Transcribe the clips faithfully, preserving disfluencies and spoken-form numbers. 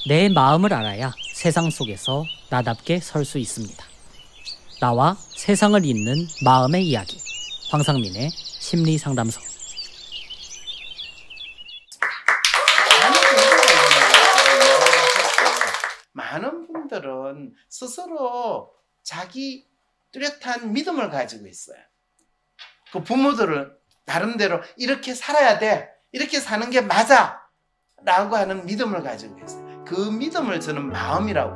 내 마음을 알아야 세상 속에서 나답게 설 수 있습니다. 나와 세상을 잇는 마음의 이야기. 황상민의 심리상담소. 많은 분들은 스스로 자기 뚜렷한 믿음을 가지고 있어요. 그 부모들을 나름대로 이렇게 살아야 돼, 이렇게 사는 게 맞아 라고 하는 믿음을 가지고 있어요. 그 믿음을 저는 마음이라고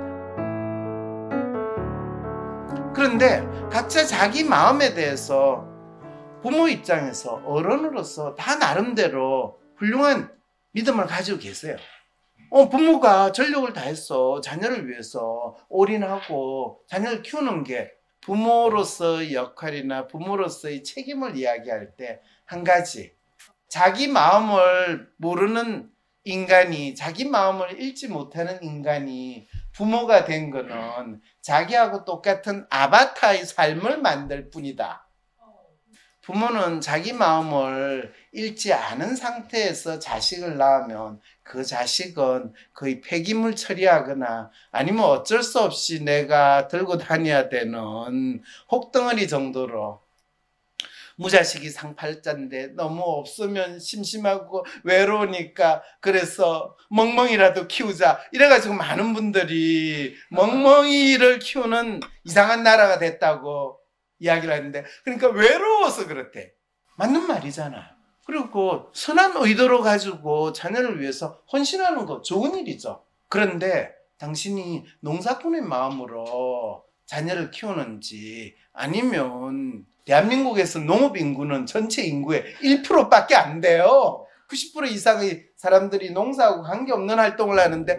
그럽니다. 그런데 각자 자기 마음에 대해서 부모 입장에서 어른으로서 다 나름대로 훌륭한 믿음을 가지고 계세요. 어, 부모가 전력을 다해서 자녀를 위해서 올인하고 자녀를 키우는 게 부모로서의 역할이나 부모로서의 책임을 이야기할 때 한 가지, 자기 마음을 모르는 인간이, 자기 마음을 읽지 못하는 인간이 부모가 된 거는 자기하고 똑같은 아바타의 삶을 만들 뿐이다. 부모는 자기 마음을 읽지 않은 상태에서 자식을 낳으면 그 자식은 거의 폐기물 처리하거나 아니면 어쩔 수 없이 내가 들고 다녀야 되는 혹덩어리 정도로, 무자식이 상팔자인데 너무 없으면 심심하고 외로우니까 그래서 멍멍이라도 키우자 이래가지고 많은 분들이 멍멍이를 키우는 이상한 나라가 됐다고 이야기를 하는데, 그러니까 외로워서 그렇대. 맞는 말이잖아요. 그리고 선한 의도로 가지고 자녀를 위해서 헌신하는 거 좋은 일이죠. 그런데 당신이 농사꾼의 마음으로 자녀를 키우는지, 아니면 대한민국에서 농업 인구는 전체 인구의 일 퍼센트밖에 안 돼요. 구십 퍼센트 이상의 사람들이 농사하고 관계없는 활동을 하는데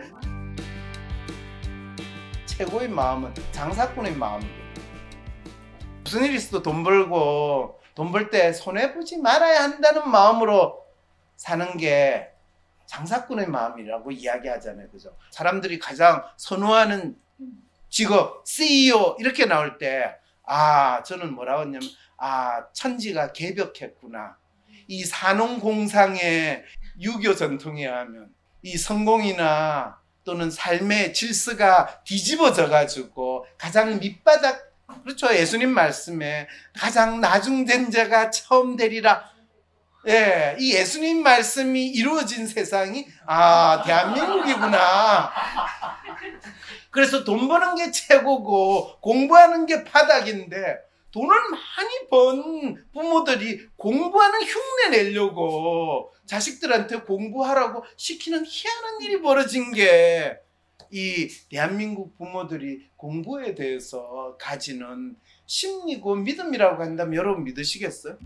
최고의 마음은 장사꾼의 마음이에요. 무슨 일이 있어도 돈 벌고 돈 벌 때 손해보지 말아야 한다는 마음으로 사는 게 장사꾼의 마음이라고 이야기하잖아요. 그죠? 사람들이 가장 선호하는 직업, 씨이오 이렇게 나올 때, 아, 저는 뭐라고 했냐면, 아, 천지가 개벽했구나. 이 산업공상의 유교 전통에 하면 이 성공이나 또는 삶의 질서가 뒤집어져 가지고 가장 밑바닥, 그렇죠, 예수님 말씀에 가장 나중된 자가 처음 되리라. 예, 이 예수님 말씀이 이루어진 세상이 아, 대한민국이구나. 그래서 돈 버는 게 최고고 공부하는 게 바닥인데, 돈을 많이 번 부모들이 공부하는 흉내 내려고 자식들한테 공부하라고 시키는 희한한 일이 벌어진 게, 이 대한민국 부모들이 공부에 대해서 가지는 심리고 믿음이라고 한다면 여러분 믿으시겠어요?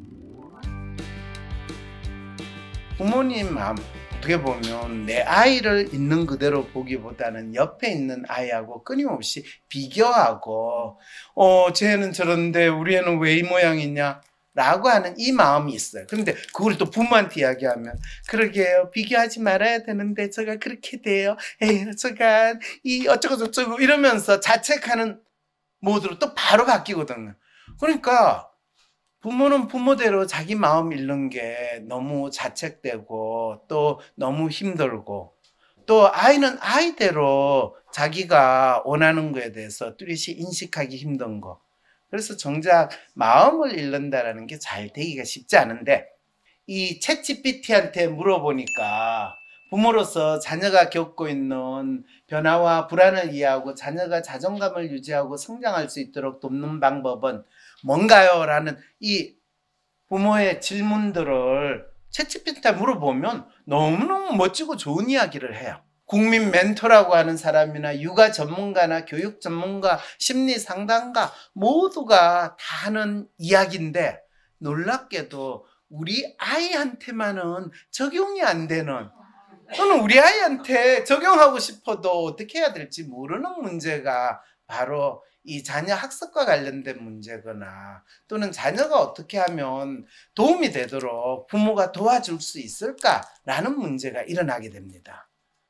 부모님 마음, 어떻게 보면 내 아이를 있는 그대로 보기보다는 옆에 있는 아이하고 끊임없이 비교하고, 어, 쟤는 저런데 우리 애는 왜 이 모양이냐 라고 하는 이 마음이 있어요. 그런데 그걸 또 부모한테 이야기하면, 그러게요, 비교하지 말아야 되는데 제가 그렇게 돼요, 에휴 제가 이 어쩌고 저쩌고 이러면서 자책하는 모드로 또 바로 바뀌거든요. 그러니까 부모는 부모대로 자기 마음 잃는 게 너무 자책되고 또 너무 힘들고, 또 아이는 아이대로 자기가 원하는 거에 대해서 뚜렷이 인식하기 힘든 거. 그래서 정작 마음을 잃는다라는 게 잘 되기가 쉽지 않은데, 이 챗지피티한테 물어보니까 부모로서 자녀가 겪고 있는 변화와 불안을 이해하고 자녀가 자존감을 유지하고 성장할 수 있도록 돕는 방법은 뭔가요? 라는 이 부모의 질문들을 챗지피티한테 물어보면 너무너무 멋지고 좋은 이야기를 해요. 국민 멘토라고 하는 사람이나 육아 전문가나 교육 전문가, 심리 상담가 모두가 다 하는 이야기인데, 놀랍게도 우리 아이한테만은 적용이 안 되는, 또는 우리 아이한테 적용하고 싶어도 어떻게 해야 될지 모르는 문제가 바로 이 자녀 학습과 관련된 문제거나, 또는 자녀가 어떻게 하면 도움이 되도록 부모가 도와줄 수 있을까라는 문제가 일어나게 됩니다.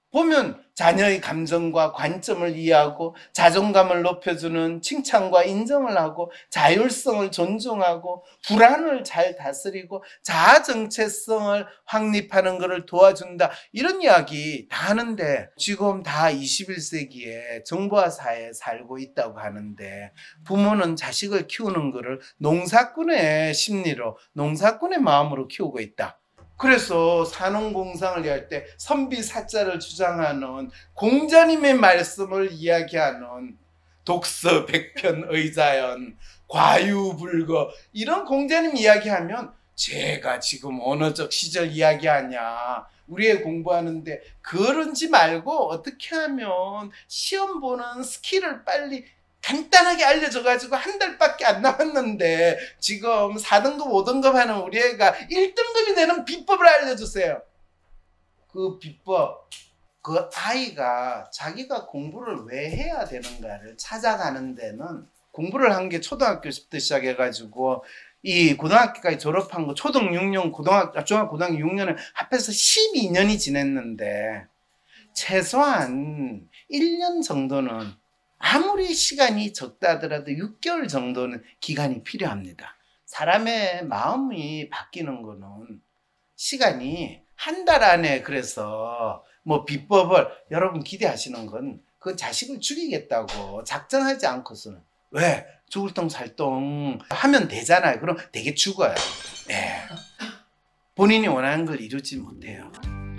보면 자녀의 감정과 관점을 이해하고 자존감을 높여주는 칭찬과 인정을 하고 자율성을 존중하고 불안을 잘 다스리고 자아 정체성을 확립하는 것을 도와준다. 이런 이야기 다 하는데 지금 다 이십일 세기에 정보화 사회에 살고 있다고 하는데 부모는 자식을 키우는 것을 농사꾼의 심리로 농사꾼의 마음으로 키우고 있다. 그래서 산업공상을 할 때 선비사자를 주장하는 공자님의 말씀을 이야기하는 독서 백편의자연 과유불거 이런 공자님 이야기하면 제가 지금 언어적 시절 이야기하냐 우리 애 공부하는데 그런지 말고 어떻게 하면 시험 보는 스킬을 빨리 간단하게 알려줘가지고 한 달밖에 안 남았는데 지금 사 등급 오 등급 하는 우리 애가 일 등급이 되는 비법을 알려주세요. 그 비법, 그 아이가 자기가 공부를 왜 해야 되는가를 찾아가는 데는 공부를 한 게 초등학교 때부터 시작해가지고 이 고등학교까지 졸업한 거 초등 육 년, 고등학교, 중학교 고등학교 육 년을 합해서 십이 년이 지냈는데 최소한 일 년 정도는 아무리 시간이 적다 하더라도 육 개월 정도는 기간이 필요합니다. 사람의 마음이 바뀌는 거는 시간이 한 달 안에 그래서 뭐 비법을 여러분 기대하시는 건 그건 자식을 죽이겠다고 작정하지 않고서는 왜? 죽을 똥 살 똥 하면 되잖아요. 그럼 되게 죽어요. 네. 본인이 원하는 걸 이루지 못해요.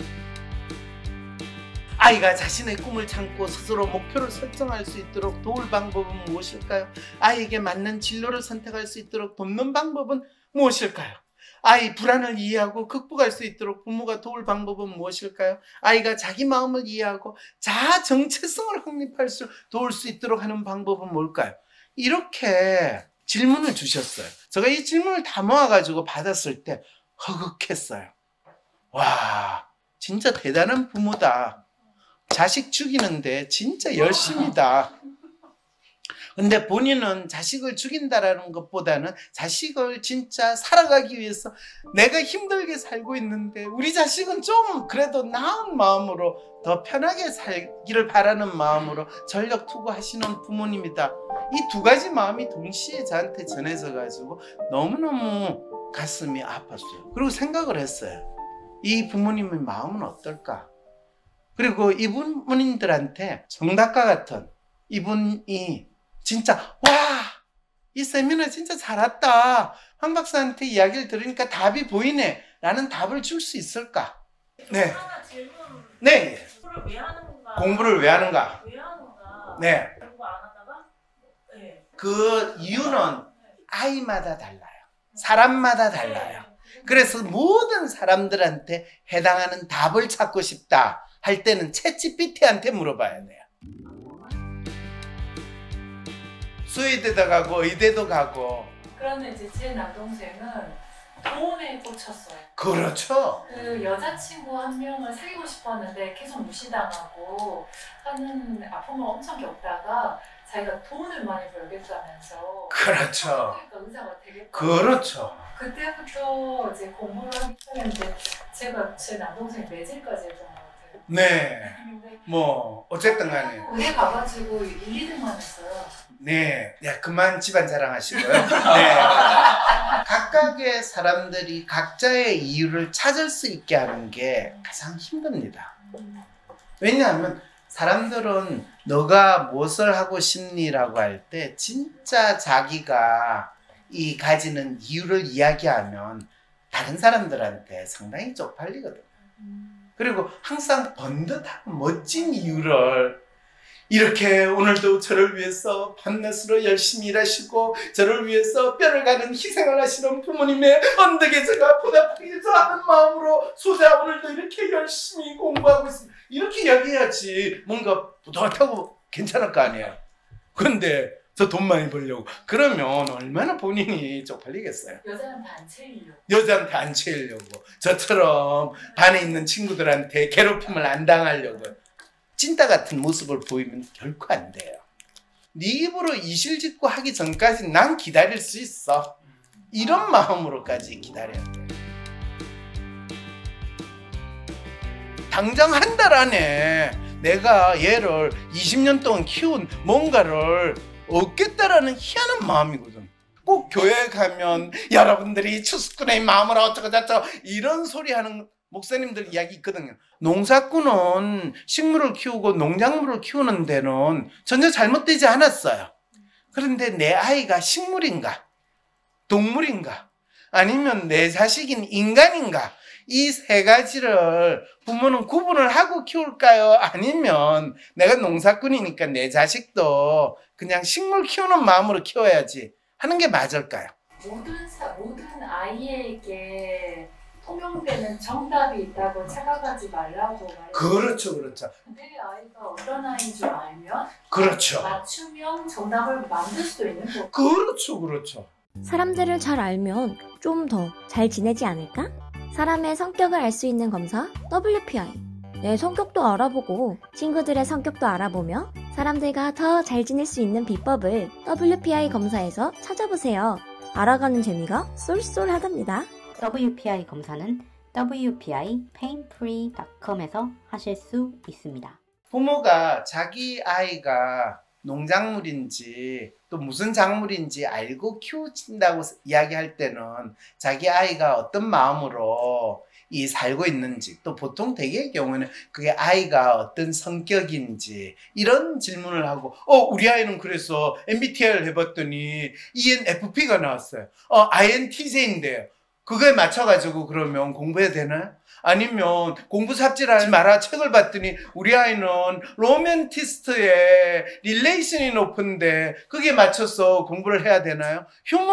아이가 자신의 꿈을 참고 스스로 목표를 설정할 수 있도록 도울 방법은 무엇일까요? 아이에게 맞는 진로를 선택할 수 있도록 돕는 방법은 무엇일까요? 아이 불안을 이해하고 극복할 수 있도록 부모가 도울 방법은 무엇일까요? 아이가 자기 마음을 이해하고 자아 정체성을 확립할 수 도울 수 있도록 하는 방법은 뭘까요? 이렇게 질문을 주셨어요. 제가 이 질문을 다 모아가지고 받았을 때 허극했어요. 와, 진짜 대단한 부모다. 자식 죽이는데 진짜 열심이다. 근데 본인은 자식을 죽인다라는 것보다는 자식을 진짜 살아가기 위해서 내가 힘들게 살고 있는데 우리 자식은 좀 그래도 나은 마음으로 더 편하게 살기를 바라는 마음으로 전력 투구하시는 부모님이다. 이 두 가지 마음이 동시에 저한테 전해져 가지고 너무너무 가슴이 아팠어요. 그리고 생각을 했어요. 이 부모님의 마음은 어떨까? 그리고 이분들한테 정답과 같은 이분이 진짜 와! 이 세미나 진짜 잘 왔다. 황 박사한테 이야기를 들으니까 답이 보이네. 라는 답을 줄 수 있을까? 네. 하나 질문. 네. 공부를 왜 하는 건가? 공부를 왜 하는가? 왜 하는 건가? 네. 공부 안 하다가? 네. 그 이유는 아이마다 달라요. 사람마다 달라요. 그래서 모든 사람들한테 해당하는 답을 찾고 싶다 할 때는 챗지피티한테 물어봐야 돼요. 수의대도 가고 의대도 가고. 그런데 이제 제 남동생은 돈에 꽂혔어요. 그렇죠. 그 여자친구 한 명을 사귀고 싶었는데 계속 무시당하고 하는 아픔을 엄청 겪다가 자기가 돈을 많이 벌겠다면서. 그렇죠. 그러니까 의사가 되겠다. 그렇죠. 그때부터 이제 공부를 하기 시작했는데 제가 제 남동생 매질까지 했던 것 같아요. 네. 뭐 어쨌든 간에. 의대 가가지고 일, 이 등만 했어요. 네. 야, 그만 집안 자랑하시고요. 네. 각각의 사람들이 각자의 이유를 찾을 수 있게 하는 게 가장 힘듭니다. 왜냐하면 사람들은 너가 무엇을 하고 싶니라고 할 때 진짜 자기가 이 가지는 이유를 이야기하면 다른 사람들한테 상당히 쪽팔리거든요. 그리고 항상 번듯하고 멋진 이유를 이렇게 오늘도 저를 위해서 밤낮으로 열심히 일하시고 저를 위해서 뼈를 가는 희생을 하시는 부모님의 언덕에 제가 보답하기 하는 마음으로 소자 오늘도 이렇게 열심히 공부하고 있습니다. 이렇게 이야기해야지 뭔가 뿌듯하고 괜찮을 거 아니에요. 그런데 저 돈 많이 벌려고 그러면 얼마나 본인이 쪽팔리겠어요. 여자한테 안 채이려고. 여자한테 안 채이려고 저처럼 반에 있는 친구들한테 괴롭힘을 안 당하려고 찐따 같은 모습을 보이면 결코 안 돼요. 네 입으로 이실직고 하기 전까지 난 기다릴 수 있어. 이런 마음으로까지 기다려야 돼. 당장 한 달 안에 내가 얘를 이십 년 동안 키운 뭔가를 얻겠다라는 희한한 마음이거든. 꼭 교회에 가면 여러분들이 추수꾼의 마음을 어쩌고 저쩌고 이런 소리 하는 목사님들 이야기 있거든요. 농사꾼은 식물을 키우고 농작물을 키우는 데는 전혀 잘못되지 않았어요. 그런데 내 아이가 식물인가? 동물인가? 아니면 내 자식인 인간인가? 이 세 가지를 부모는 구분을 하고 키울까요? 아니면 내가 농사꾼이니까 내 자식도 그냥 식물 키우는 마음으로 키워야지 하는 게 맞을까요? 모든 사, 모든 아이에게 통용되는 정답이 있다고 착각하지 말라고 말해요. 그렇죠, 그렇죠. 내 아이가 어떤 아이인 줄 알면 그렇죠. 맞춤형 정답을 만들 수도 있는 거고. 그렇죠, 그렇죠. 사람들을 잘 알면 좀 더 잘 지내지 않을까? 사람의 성격을 알 수 있는 검사 더블유 피 아이. 내 성격도 알아보고 친구들의 성격도 알아보며 사람들과 더 잘 지낼 수 있는 비법을 더블유 피 아이 검사에서 찾아보세요. 알아가는 재미가 쏠쏠하답니다. 더블유 피 아이 검사는 더블유 피 아이 페인프리 닷 컴에서 하실 수 있습니다. 부모가 자기 아이가 농작물인지 또 무슨 작물인지 알고 키우신다고 이야기할 때는 자기 아이가 어떤 마음으로 이 살고 있는지, 또 보통 대개의 경우에는 그게 아이가 어떤 성격인지 이런 질문을 하고, 어 우리 아이는 그래서 엠 비 티 아이를 해봤더니 이 엔 에프 피가 나왔어요. 어 아이 엔 티 제이인데요. 그거에 맞춰가지고 그러면 공부해야 되나요? 아니면 공부 삽질하지 마라 책을 봤더니 우리 아이는 로맨티스트의 릴레이션이 높은데 그게 맞춰서 공부를 해야 되나요?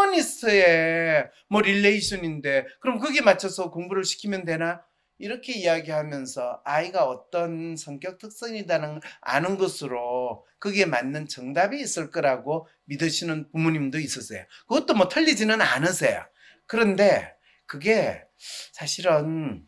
휴머니스트의 뭐 릴레이션인데 그럼 그게 맞춰서 공부를 시키면 되나? 이렇게 이야기하면서 아이가 어떤 성격 특성이라는 걸 아는 것으로 그게 맞는 정답이 있을 거라고 믿으시는 부모님도 있으세요. 그것도 뭐 틀리지는 않으세요. 그런데 그게 사실은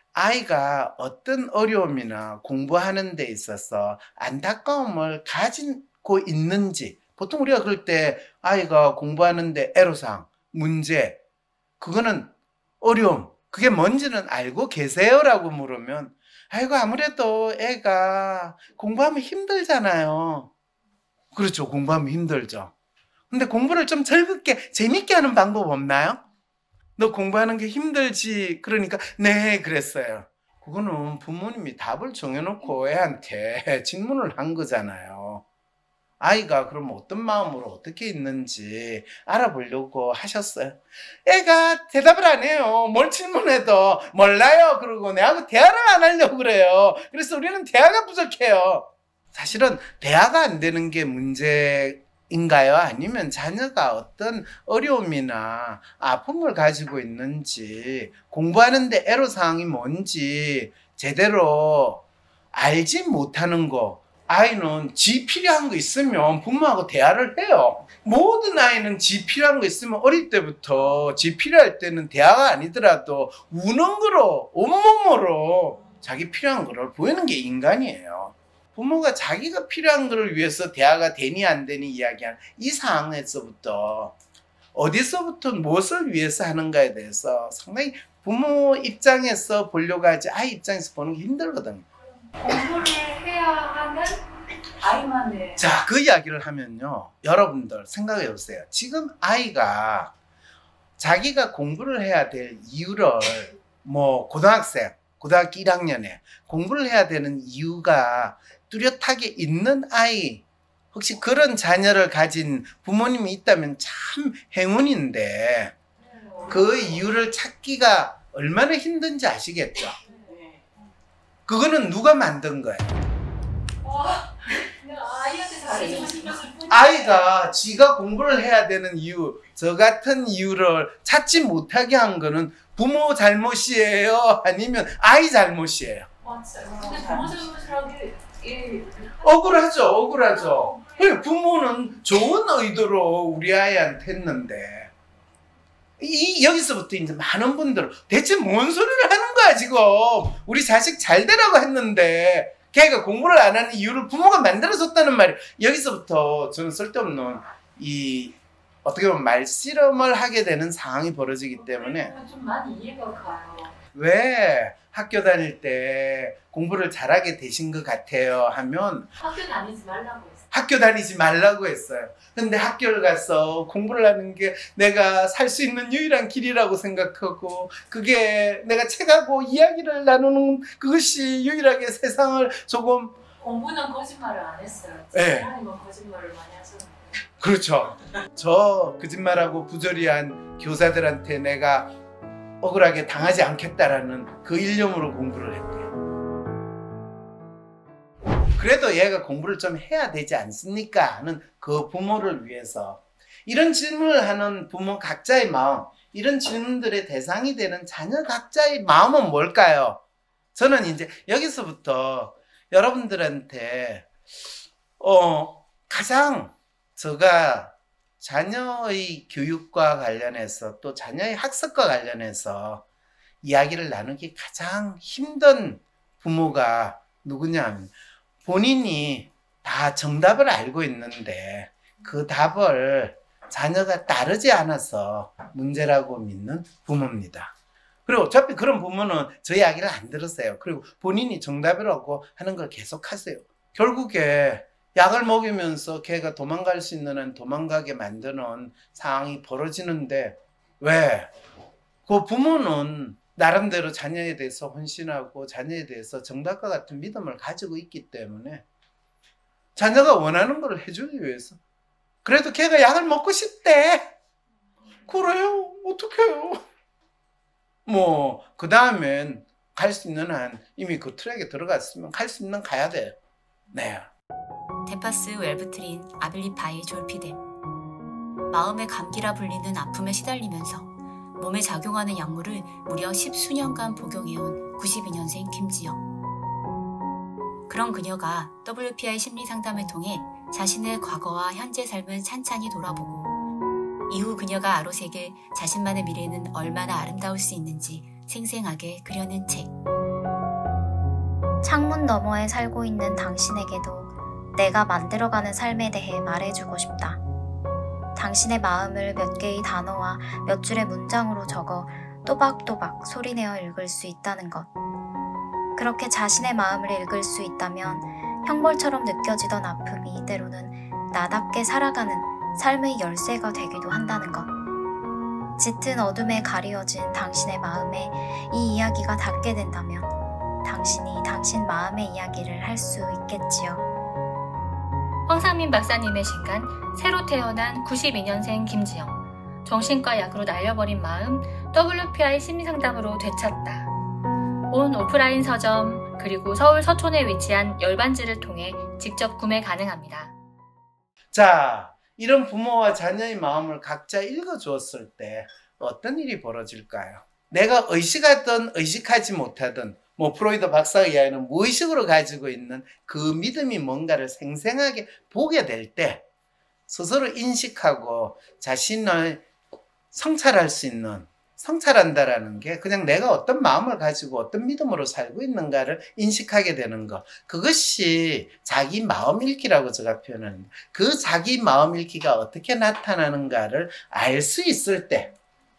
아이가 어떤 어려움이나 공부하는 데 있어서 안타까움을 가지고 있는지, 보통 우리가 그럴 때 아이가 공부하는데 애로사항, 문제, 그거는 어려움, 그게 뭔지는 알고 계세요? 라고 물으면 아이고 아무래도 애가 공부하면 힘들잖아요. 그렇죠, 공부하면 힘들죠. 근데 공부를 좀 즐겁게 재밌게 하는 방법 없나요? 너 공부하는 게 힘들지. 그러니까 네 그랬어요. 그거는 부모님이 답을 정해놓고 애한테 질문을 한 거잖아요. 아이가 그럼 어떤 마음으로 어떻게 있는지 알아보려고 하셨어요. 애가 대답을 안 해요. 뭘 질문해도 몰라요. 그러고 내하고 대화를 안 하려고 그래요. 그래서 우리는 대화가 부족해요. 사실은 대화가 안 되는 게 문제 인가요? 아니면 자녀가 어떤 어려움이나 아픔을 가지고 있는지, 공부하는데 애로사항이 뭔지 제대로 알지 못하는 거. 아이는 지 필요한 거 있으면 부모하고 대화를 해요. 모든 아이는 지 필요한 거 있으면 어릴 때부터 지 필요할 때는 대화가 아니더라도 우는 거로, 온몸으로 자기 필요한 거를 보이는 게 인간이에요. 부모가 자기가 필요한 것을 위해서 대화가 되니 안 되니 이야기하는 이 상황에서부터 어디서부터 무엇을 위해서 하는가에 대해서 상당히 부모 입장에서 보려고 하지 아이 입장에서 보는 게 힘들거든요. 공부를 해야 하는 아이만의. 자, 그 이야기를 하면요, 여러분들 생각해 보세요. 지금 아이가 자기가 공부를 해야 될 이유를, 뭐 고등학생, 고등학교 일 학년에 공부를 해야 되는 이유가 뚜렷하게 있는 아이, 혹시 그런 자녀를 가진 부모님이 있다면 참 행운인데 그 이유를 찾기가 얼마나 힘든지 아시겠죠? 그거는 누가 만든 거예요? 와, 그냥 아이한테 잘해주고 싶었을 뿐이야. 아이가 지가 공부를 해야 되는 이유, 저 같은 이유를 찾지 못하게 한 거는 부모 잘못이에요? 아니면 아이 잘못이에요? 맞아요. 근데 부모 잘못이라기 이 억울하죠, 억울하죠. 부모는 좋은 의도로 우리 아이한테 했는데, 이 여기서부터 이제 많은 분들은 대체 뭔 소리를 하는 거야 지금. 우리 자식 잘 되라고 했는데 걔가 공부를 안 하는 이유를 부모가 만들어줬다는 말이, 여기서부터 저는 쓸데없는 이 어떻게 보면 말씨름을 하게 되는 상황이 벌어지기 때문에 좀 많이 이해가 가요. 왜 학교 다닐 때 공부를 잘하게 되신 것 같아요 하면 학교 다니지 말라고 했어요. 학교 다니지 말라고 했어요. 근데 학교를 가서 공부를 하는 게 내가 살 수 있는 유일한 길이라고 생각하고 그게 내가 책하고 이야기를 나누는 그것이 유일하게 세상을 조금 공부는 거짓말을 안 했어요. 네. 하나님은 거짓말을 많이 하셨는데. 그렇죠. 저 거짓말하고 부조리한 교사들한테 내가 억울하게 당하지 않겠다라는 그 일념으로 공부를 했대요. 그래도 얘가 공부를 좀 해야 되지 않습니까? 하는 그 부모를 위해서 이런 질문을 하는 부모 각자의 마음, 이런 질문들의 대상이 되는 자녀 각자의 마음은 뭘까요? 저는 이제 여기서부터 여러분들한테 어, 가장 제가 자녀의 교육과 관련해서 또 자녀의 학습과 관련해서 이야기를 나누기 가장 힘든 부모가 누구냐 하면 본인이 다 정답을 알고 있는데 그 답을 자녀가 따르지 않아서 문제라고 믿는 부모입니다. 그리고 어차피 그런 부모는 저 이야기를 안 들으세요. 그리고 본인이 정답이라고 하는 걸 계속 하세요. 결국에 약을 먹이면서 걔가 도망갈 수 있는 한 도망가게 만드는 상황이 벌어지는데 왜? 그 부모는 나름대로 자녀에 대해서 헌신하고 자녀에 대해서 정답과 같은 믿음을 가지고 있기 때문에 자녀가 원하는 걸 해주기 위해서 그래도 걔가 약을 먹고 싶대. 그래요? 어떡해요? 뭐 그 다음엔 갈 수 있는 한 이미 그 트랙에 들어갔으면 갈 수 있는 가야 돼요. 네. 데파스 웰브트린 아빌리파이 졸피뎀. 마음의 감기라 불리는 아픔에 시달리면서 몸에 작용하는 약물을 무려 십수년간 복용해온 구십이년생 김지영. 그런 그녀가 더블유피아이 심리상담을 통해 자신의 과거와 현재 삶을 찬찬히 돌아보고 이후 그녀가 아로새길 자신만의 미래는 얼마나 아름다울 수 있는지 생생하게 그려낸 책. 창문 너머에 살고 있는 당신에게도 내가 만들어가는 삶에 대해 말해주고 싶다. 당신의 마음을 몇 개의 단어와 몇 줄의 문장으로 적어 또박또박 소리내어 읽을 수 있다는 것. 그렇게 자신의 마음을 읽을 수 있다면 형벌처럼 느껴지던 아픔이 때로는 나답게 살아가는 삶의 열쇠가 되기도 한다는 것. 짙은 어둠에 가리워진 당신의 마음에 이 이야기가 닿게 된다면 당신이 당신 마음의 이야기를 할 수 있겠지요. 황상민 박사님의 신간 새로 태어난 구십이년생 김지영. 정신과 약으로 날려버린 마음 더블유피아이 심리상담으로 되찾다. 온 오프라인 서점 그리고 서울 서촌에 위치한 열반지를 통해 직접 구매 가능합니다. 자, 이런 부모와 자녀의 마음을 각자 읽어주었을 때 어떤 일이 벌어질까요? 내가 의식하든 의식하지 못하든 뭐 프로이드 박사의 이야기는 무의식으로 가지고 있는 그 믿음이 뭔가를 생생하게 보게 될 때 스스로 인식하고 자신을 성찰할 수 있는, 성찰한다라는 게 그냥 내가 어떤 마음을 가지고 어떤 믿음으로 살고 있는가를 인식하게 되는 것. 그것이 자기 마음 읽기라고 제가 표현합니다. 그 자기 마음 읽기가 어떻게 나타나는가를 알 수 있을 때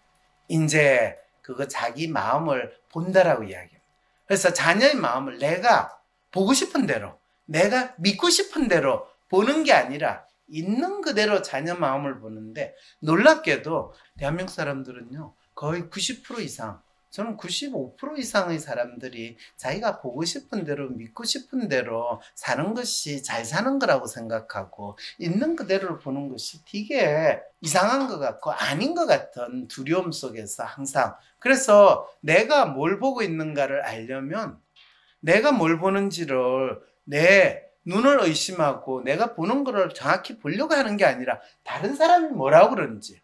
이제 그거 자기 마음을 본다라고 이야기합니다. 그래서 자녀의 마음을 내가 보고 싶은 대로, 내가 믿고 싶은 대로 보는 게 아니라 있는 그대로 자녀 마음을 보는데 놀랍게도 대한민국 사람들은요 거의 구십 퍼센트 이상, 저는 구십오 퍼센트 이상의 사람들이 자기가 보고 싶은 대로 믿고 싶은 대로 사는 것이 잘 사는 거라고 생각하고 있는 그대로를 보는 것이 되게 이상한 것 같고 아닌 것 같은 두려움 속에서 항상, 그래서 내가 뭘 보고 있는가를 알려면 내가 뭘 보는지를 내 눈을 의심하고 내가 보는 거를 정확히 보려고 하는 게 아니라 다른 사람이 뭐라고 그러는지,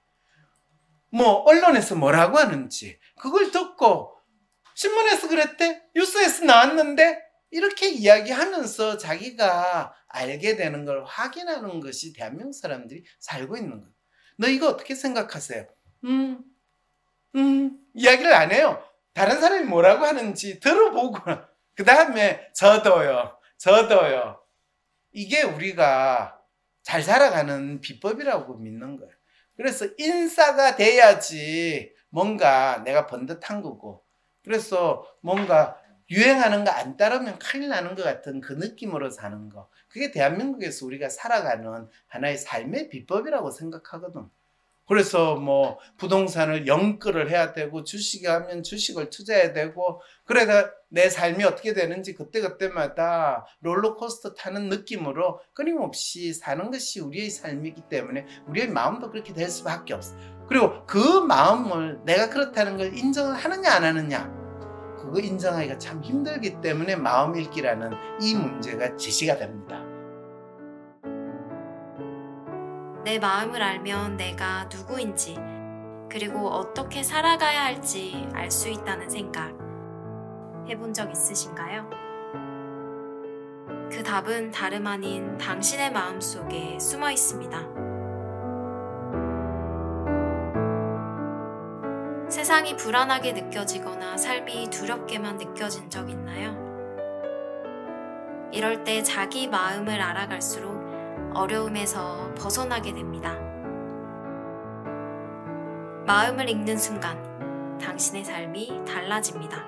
뭐 언론에서 뭐라고 하는지 그걸 듣고 신문에서 그랬대, 뉴스에서 나왔는데 이렇게 이야기하면서 자기가 알게 되는 걸 확인하는 것이 대한민국 사람들이 살고 있는 거예요. 너 이거 어떻게 생각하세요? 음, 음, 이야기를 안 해요. 다른 사람이 뭐라고 하는지 들어보고 그 다음에 저도요, 저도요. 이게 우리가 잘 살아가는 비법이라고 믿는 거예요. 그래서 인싸가 돼야지 뭔가 내가 번듯한 거고, 그래서 뭔가 유행하는 거 안 따르면 큰일 나는 것 같은 그 느낌으로 사는 거. 그게 대한민국에서 우리가 살아가는 하나의 삶의 비법이라고 생각하거든. 그래서 뭐 부동산을 영끌을 해야 되고 주식에 하면 주식을 투자해야 되고 그래서 내 삶이 어떻게 되는지 그때그때마다 롤러코스터 타는 느낌으로 끊임없이 사는 것이 우리의 삶이기 때문에 우리의 마음도 그렇게 될 수밖에 없어. 그리고 그 마음을 내가 그렇다는 걸 인정을 하느냐 안 하느냐 그거 인정하기가 참 힘들기 때문에 마음 읽기라는 이 문제가 제시가 됩니다. 내 마음을 알면 내가 누구인지 그리고 어떻게 살아가야 할지 알 수 있다는 생각 해본 적 있으신가요? 그 답은 다름 아닌 당신의 마음 속에 숨어 있습니다. 세상이 불안하게 느껴지거나 삶이 두렵게만 느껴진 적 있나요? 이럴 때 자기 마음을 알아갈수록 어려움에서 벗어나게 됩니다. 마음을 읽는 순간 당신의 삶이 달라집니다.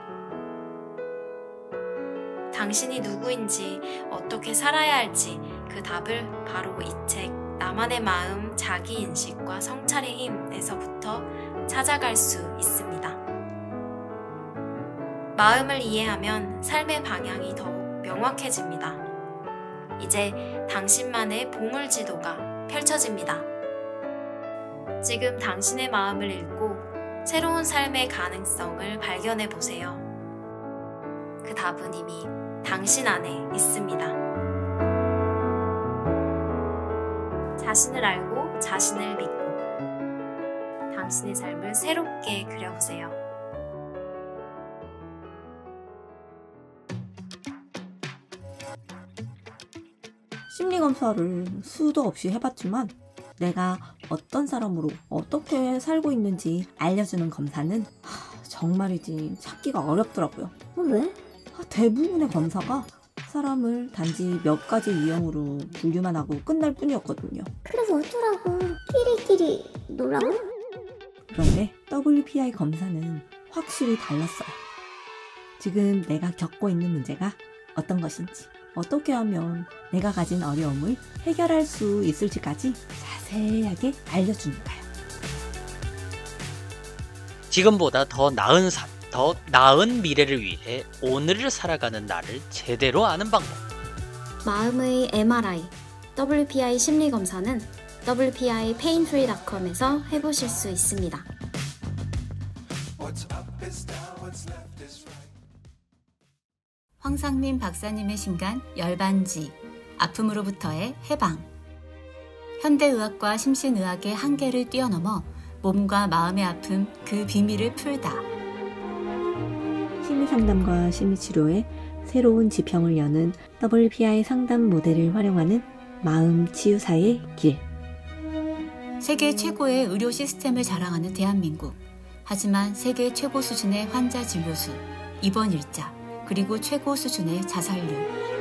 당신이 누구인지 어떻게 살아야 할지 그 답을 바로 이 책 나만의 마음 자기인식과 성찰의 힘에서부터 찾아갈 수 있습니다. 마음을 이해하면 삶의 방향이 더욱 명확해집니다. 이제 당신만의 보물지도가 펼쳐집니다. 지금 당신의 마음을 읽고 새로운 삶의 가능성을 발견해 보세요. 그 답은 이미 당신 안에 있습니다. 자신을 알고 자신을 믿고 당신의 삶을 새롭게 그려보세요. 심리검사를 수도 없이 해봤지만 내가 어떤 사람으로 어떻게 살고 있는지 알려주는 검사는 하, 정말이지 찾기가 어렵더라고요. 어, 왜? 대부분의 검사가 사람을 단지 몇 가지 유형으로 분류만 하고 끝날 뿐이었거든요. 그래서 어쩌라고 끼리끼리 놀라고? 그런데 더블유피아이 검사는 확실히 달랐어요. 지금 내가 겪고 있는 문제가 어떤 것인지 어떻게 하면 내가 가진 어려움을 해결할 수 있을지까지 자세하게 알려주니까요. 지금보다 더 나은 삶, 더 나은 미래를 위해 오늘을 살아가는 나를 제대로 아는 방법. 마음의 엠알아이, 더블유피아이 심리검사는 더블유피아이 페인프리 닷컴에서 해보실 수 있습니다. 황상민 박사님의 신간 열반지, 아픔으로부터의 해방. 현대의학과 심신의학의 한계를 뛰어넘어 몸과 마음의 아픔 그 비밀을 풀다. 심리상담과 심리치료의 새로운 지평을 여는 더블유피아이 상담 모델을 활용하는 마음 치유사의 길. 세계 최고의 의료 시스템을 자랑하는 대한민국. 하지만 세계 최고 수준의 환자 진료수, 입원 일자, 그리고 최고 수준의 자살률.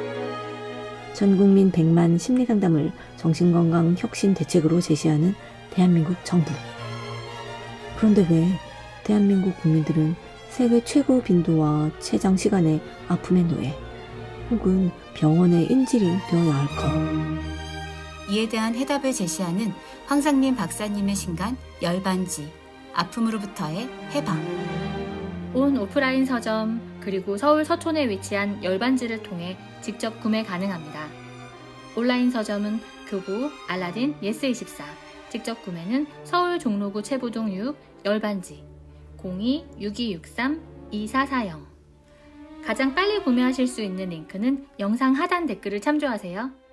전국민 백만 심리상담을 정신건강 혁신 대책으로 제시하는 대한민국 정부. 그런데 왜 대한민국 국민들은 세계 최고 빈도와 최장 시간의 아픔의 노예 혹은 병원의 인질이 되어야 할까? 이에 대한 해답을 제시하는 황상민 박사님의 신간 열반지, 아픔으로부터의 해방. 온 오프라인 서점 그리고 서울 서촌에 위치한 열반지를 통해 직접 구매 가능합니다. 온라인 서점은 교보, 알라딘, 예스이십사, 직접 구매는 서울 종로구 채부동 육 열반지 공이 육이육삼 이사사영. 가장 빨리 구매하실 수 있는 링크는 영상 하단 댓글을 참조하세요.